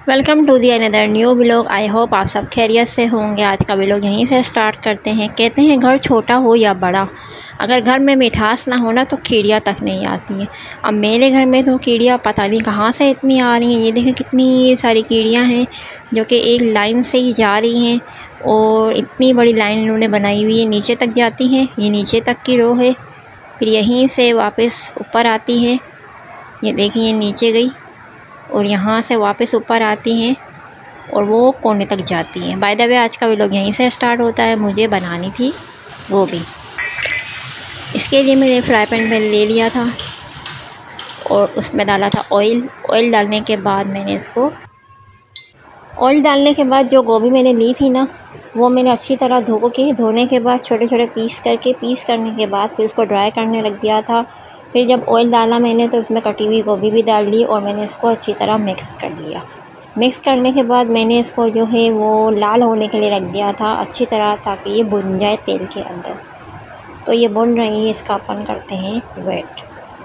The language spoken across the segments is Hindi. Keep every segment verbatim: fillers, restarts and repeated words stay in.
Welcome to the another new vlog. I hope आप सब खैरियत से होंगे। आज का व्लॉग यहीं से स्टार्ट करते हैं। कहते हैं घर छोटा हो या बड़ा, अगर घर में मिठास ना हो ना तो कीड़ियाँ तक नहीं आती हैं। अब मेरे घर में तो कीड़ियाँ पता नहीं कहाँ से इतनी आ रही हैं। ये देखें कितनी सारी कीड़ियाँ हैं जो कि एक लाइन से ही जा रही हैं और इतनी बड़ी लाइन इन्होंने बनाई हुई है। नीचे तक जाती हैं, ये नीचे तक की रो है, फिर यहीं से वापस ऊपर आती हैं। ये देखिए ये नीचे गई और यहाँ से वापस ऊपर आती हैं और वो कोने तक जाती हैं। बाय द वे आज का व्लॉग यहीं से स्टार्ट होता है। मुझे बनानी थी गोभी, इसके लिए मैंने फ्राई पैन में ले लिया था और उसमें डाला था ऑयल। ऑयल डालने के बाद मैंने इसको ऑयल डालने के बाद जो गोभी मैंने ली थी ना, वो मैंने अच्छी तरह धो के धोने के बाद छोटे छोटे पीस करके पीस करने के बाद फिर उसको ड्राई करने रख दिया था। फिर जब ऑयल डाला मैंने तो उसमें कटी हुई गोभी भी डाल ली और मैंने इसको अच्छी तरह मिक्स कर लिया। मिक्स करने के बाद मैंने इसको जो है वो लाल होने के लिए रख दिया था अच्छी तरह, ताकि ये भुन जाए तेल के अंदर। तो ये भुन रही है, इसका अपन करते हैं वेट।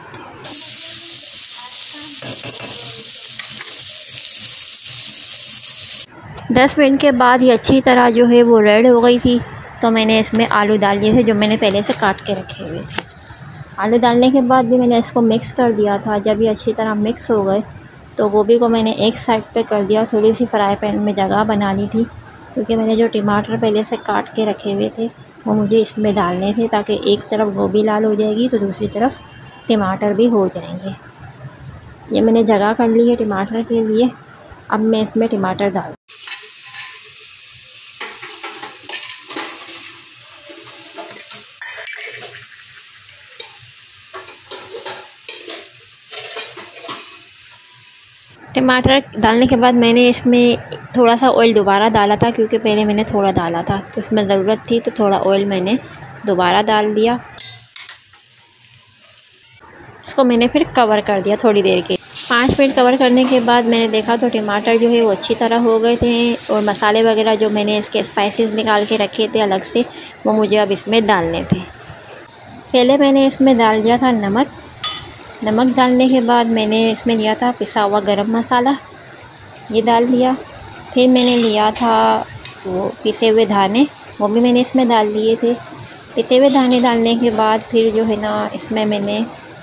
दस मिनट के बाद ये अच्छी तरह जो है वो रेड हो गई थी। तो मैंने इसमें आलू डाल दिए थे जो मैंने पहले से काट के रखे हुए थे। आलू डालने के बाद भी मैंने इसको मिक्स कर दिया था। जब ये अच्छी तरह मिक्स हो गए तो गोभी को मैंने एक साइड पे कर दिया। थोड़ी सी फ्राई पैन में जगह बना ली थी क्योंकि मैंने जो टमाटर पहले से काट के रखे हुए थे वो मुझे इसमें डालने थे, ताकि एक तरफ गोभी लाल हो जाएगी तो दूसरी तरफ टमाटर भी हो जाएंगे। ये मैंने जगह कर ली है टमाटर के लिए। अब मैं इसमें टमाटर डाल टमाटर डालने के बाद मैंने इसमें थोड़ा सा ऑयल दोबारा डाला था, क्योंकि पहले मैंने थोड़ा डाला था तो इसमें ज़रूरत थी, तो थोड़ा ऑयल मैंने दोबारा डाल दिया। इसको मैंने फिर कवर कर दिया थोड़ी देर के। पाँच मिनट कवर करने के बाद मैंने देखा तो टमाटर जो है वो अच्छी तरह हो गए थे और मसाले वगैरह जो मैंने इसके स्पाइसेस निकाल के रखे थे अलग से, वो मुझे अब इसमें डालने थे। पहले मैंने इसमें डाल दिया था नमक। नमक डालने के बाद मैंने इसमें लिया था पिसा हुआ गरम मसाला, ये डाल दिया। फिर मैंने लिया था वो पिसे हुए धाने, वो भी मैंने इसमें डाल दिए थे। पिसे हुए धाने डालने के बाद फिर जो है ना इसमें मैंने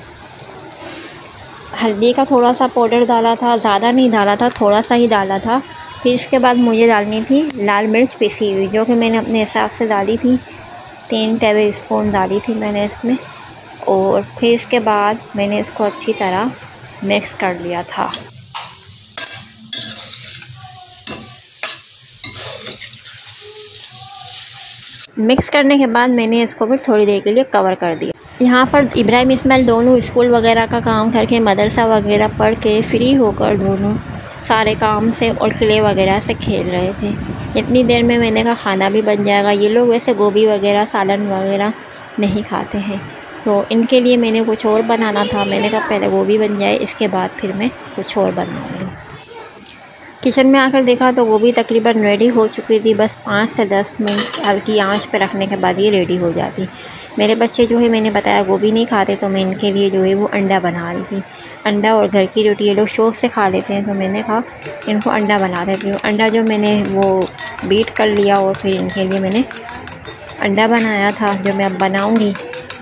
हल्दी का थोड़ा सा पाउडर डाला था, ज़्यादा नहीं डाला था, थोड़ा सा ही डाला था। फिर इसके बाद मुझे डालनी थी लाल मिर्च पिसी हुई, जो कि मैंने अपने हिसाब से डाली थी। तीन टेबल स्पून डाली थी मैंने इसमें। और फिर इसके बाद मैंने इसको अच्छी तरह मिक्स कर लिया था। मिक्स करने के बाद मैंने इसको फिर थोड़ी देर के लिए कवर कर दिया। यहाँ पर इब्राहिम इस्माइल दोनों स्कूल वगैरह का काम करके, मदरसा वगैरह पढ़ के फ्री होकर दोनों सारे काम से और किले वगैरह से खेल रहे थे। इतनी देर में मैंने कहा खाना भी बन जाएगा। ये लोग वैसे गोभी वगैरह सालन वगैरह नहीं खाते हैं, तो इनके लिए मैंने कुछ और बनाना था। मैंने कहा पहले गोभी बन जाए, इसके बाद फिर मैं कुछ और बनाऊँगी। किचन में आकर देखा तो गोभी तकरीबन रेडी हो चुकी थी। बस पाँच से दस मिनट हल्की आंच पर रखने के बाद ये रेडी हो जाती। मेरे बच्चे जो है मैंने बताया गोभी नहीं खाते, तो मैं इनके लिए जो है वो अंडा बना रही थी। अंडा और घर की रोटी ये लोग शौक़ से खा लेते हैं, तो मैंने कहा इनको अंडा बना देती हूँ। अंडा जो मैंने वो बीट कर लिया और फिर इनके लिए मैंने अंडा बनाया था, जो मैं अब बनाऊँगी।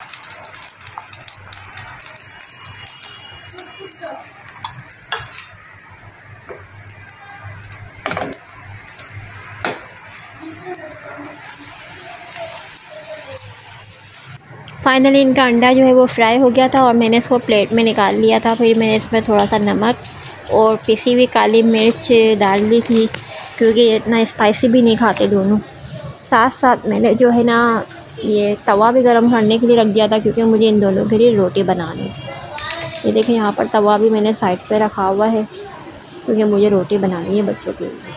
फाइनली इनका अंडा जो है वो फ्राई हो गया था और मैंने इसको प्लेट में निकाल लिया था। फिर मैंने इसमें थोड़ा सा नमक और पिसी हुई काली मिर्च डाल दी थी, क्योंकि ये इतना स्पाइसी भी नहीं खाते दोनों। साथ साथ मैंने जो है ना ये तवा भी गर्म करने के लिए रख दिया था, क्योंकि मुझे इन दोनों के लिए रोटी बनानी थी। ये देखें यहाँ पर तवा भी मैंने साइड पे रखा हुआ है, क्योंकि मुझे रोटी बनानी है बच्चों के लिए।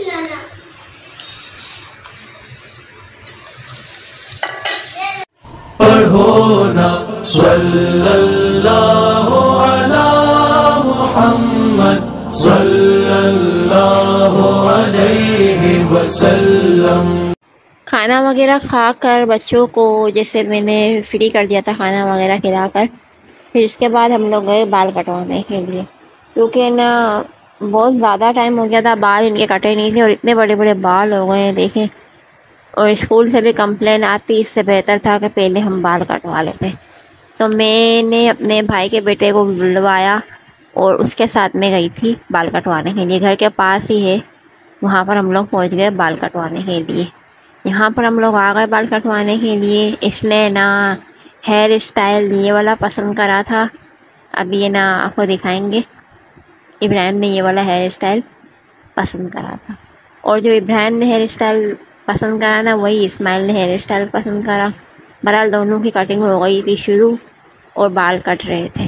पढ़ो ना सल्लल्लाहु अला मुहम्मद सल्लल्लाहु अलैहि वसल्लम। खाना वगैरह खाकर बच्चों को जैसे मैंने फ्री कर दिया था खाना वगैरह खिलाकर, फिर इसके बाद हम लोग गए बाल कटवाने के लिए, क्योंकि ना बहुत ज़्यादा टाइम हो गया था, बाल इनके कटे नहीं थे और इतने बड़े बड़े बाल हो गए हैं देखें। और स्कूल से भी कंप्लेन आती, इससे बेहतर था कि पहले हम बाल कटवा लेते। तो मैंने अपने भाई के बेटे को बुलवाया और उसके साथ में गई थी बाल कटवाने के लिए। घर के पास ही है, वहाँ पर हम लोग पहुँच गए बाल कटवाने के लिए। यहाँ पर हम लोग आ गए बाल कटवाने के लिए। इसने ना हेयर स्टाइल ये वाला पसंद करा था, अभी ये ना आपको दिखाएंगे। इब्राहिम ने ये वाला हेयर स्टाइल पसंद करा था, और जो इब्राहिम ने हेयर स्टाइल पसंद करा ना, वही इस्माइल ने हेयर स्टाइल पसंद करा। बहरहाल दोनों की कटिंग हो गई थी शुरू और बाल कट रहे थे।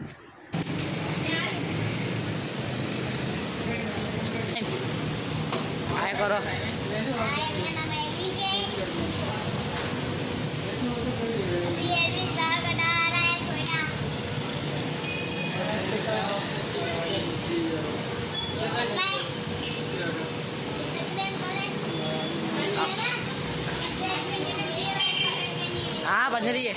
हाँ बज रही है।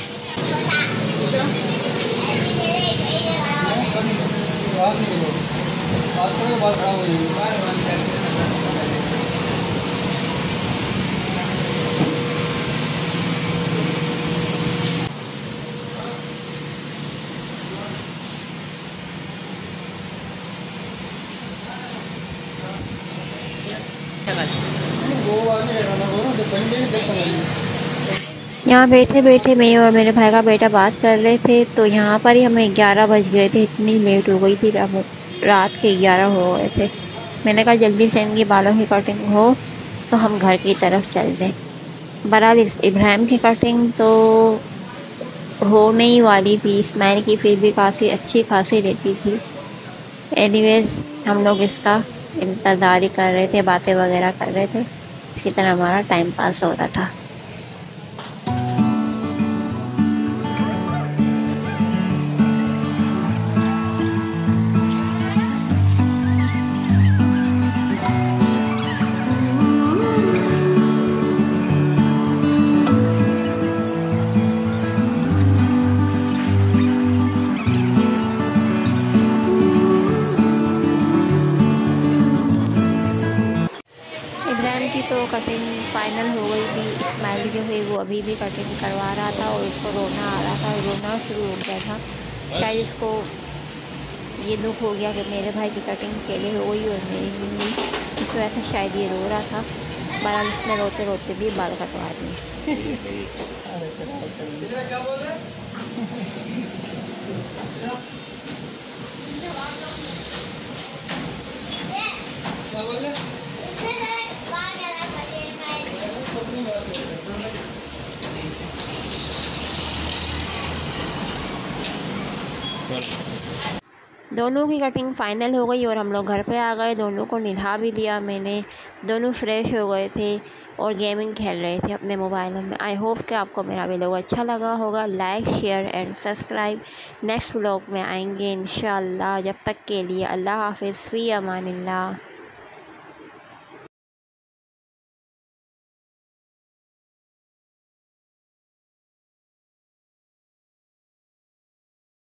यहाँ बैठे बैठे मैं और मेरे भाई का बेटा बात कर रहे थे, तो यहाँ पर ही हमें ग्यारह बज गए थे। इतनी लेट हो गई थी, रात के ग्यारह हो गए थे। मैंने कहा जल्दी से इनकी बालों की कटिंग हो तो हम घर की तरफ चल दें। बहरहाल इब्राहिम की कटिंग तो होने ही वाली थी, इस्माइल की फिर भी काफ़ी अच्छी खासी रहती थी। एनीवेज़ हम लोग इसका इंतज़ार ही कर रहे थे, बातें वगैरह कर रहे थे, इसी तरह हमारा टाइम पास हो रहा था। इब्राहिम की तो कटिंग फ़ाइनल हो गई थी। इस्माइल जो है वो अभी भी कटिंग करवा रहा था और उसको रोना आ रहा था, रोना शुरू हो गया था। शायद इसको ये दुख हो गया कि मेरे भाई की कटिंग पहले हो गई और मेरी नहीं हुई, इस वजह से शायद ये रो रहा था। बहरहाल इसने रोते रोते भी बाल कटवा दिए। दोनों की कटिंग फ़ाइनल हो गई और हम लोग घर पे आ गए। दोनों को नहला भी दिया मैंने, दोनों फ्रेश हो गए थे और गेमिंग खेल रहे थे अपने मोबाइलों में। आई होप कि आपको मेरा वीडियो अच्छा लगा होगा। Like share and subscribe. Next vlog में आएंगे इंशाअल्लाह। जब तक के लिए अल्लाह हाफ़िज़, फ़ी अमानिल्लाह।